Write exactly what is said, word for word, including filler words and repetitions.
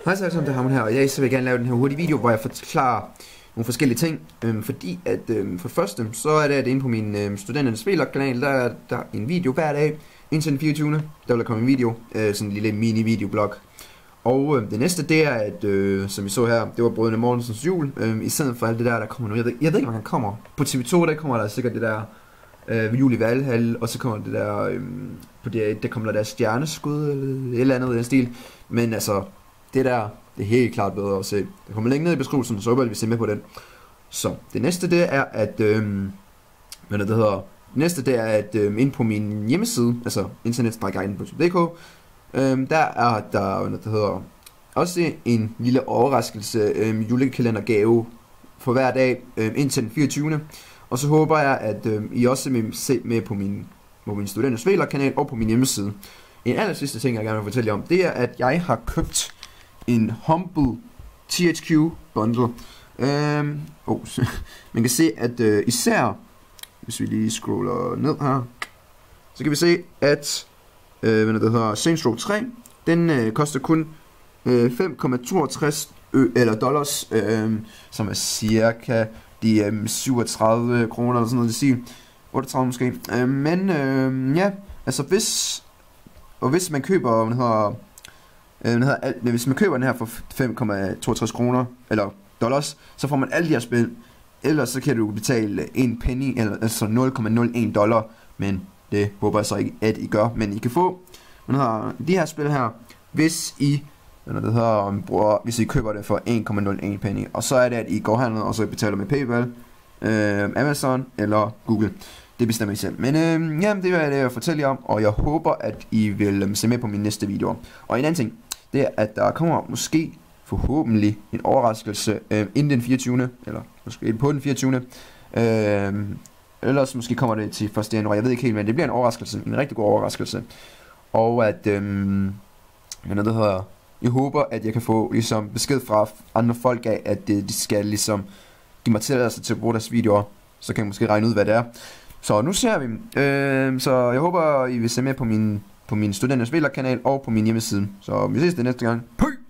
Hej så alle sammen, det er Hamon her, og jeg så vil gerne lave den her hurtige video, hvor jeg forklarer nogle forskellige ting. Øhm, fordi at øhm, for det første, så er det, at inde på min øhm, studenternes spiller-kanal, der er der en video hver dag, indtil den fireogtyvende Der vil der komme en video, øh, sådan en lille mini-videoblog. Og øh, det næste, det er, at øh, som I så her, det var Brødrene Mortensens jul. Øh, I stedet for alt det der, der kommer nu. Jeg ved, jeg ved ikke, om han kommer. På T V to, der kommer der sikkert det der øh, jul i Valhall, og så kommer det der, øh, på D R et, der kommer der, der stjerneskud, eller et eller andet i den stil. Men altså, det der, det er helt klart bedre at se. Det kommer længere ned i beskrivelsen, så håber jeg, at vi ser med på den. Så, det næste, det er, at, øh, hvad det hedder, det næste, det er, at øh, ind på min hjemmeside, altså internetstrækguiden punktum d k, øh, der er der, hvad det hedder, også en lille overraskelse, øh, julekalendergave for hver dag, øh, indtil den fireogtyvende Og så håber jeg, at øh, I også vil se med på min, på min Studenter kanal og på min hjemmeside. En aller sidste ting, jeg gerne vil fortælle jer om, det er, at jeg har købt en Humble T H Q bundle. Øhm, oh, man kan se, at øh, især, hvis vi lige scroller ned her, så kan vi se, at øh, hvad det hedder, Saints Row tre, den øh, koster kun øh, fem komma toogtres eller dollars, øh, som er cirka de øh, syvogtredive kroner eller sådan noget, det siger otteogtredive måske. Øh, men øh, ja, altså hvis og hvis man køber, hvad hedder, øh, hvad hedder, hvis man køber den her for fem komma toogtres kroner eller dollars, så får man alle de her spil. Ellers så kan du betale en penny, eller altså nul komma nul en dollar, men det håber jeg så ikke, at I gør. Men I kan få, hvad hedder, de her spil her, hvis I, hvad det hedder, bruger, hvis I køber det for en komma nul en penny. Og så er det, at I går herned, og så betaler med PayPal, øh, Amazon eller Google. Det bestemmer I selv. Men øh, ja, det er det, jeg fortæller jer om, og jeg håber, at I vil øh, se med på min næste video. Og en anden ting, det er, at der kommer måske forhåbentlig en overraskelse øh, inden den fireogtyvende eller måske på den fireogtyvende Øh, ellers måske kommer det til første januar, jeg ved ikke helt, men det bliver en overraskelse, en rigtig god overraskelse. Og at, øh, hvad det hedder, jeg håber, at jeg kan få ligesom besked fra andre folk af, at de skal ligesom give mig tilladelse til at bruge deres videoer. Så kan jeg måske regne ud, hvad det er. Så nu ser vi. Øh, så jeg håber, I vil se med på min, på min Studenter Spiller kanal og på min hjemmeside. Så vi ses det næste gang. Pøj!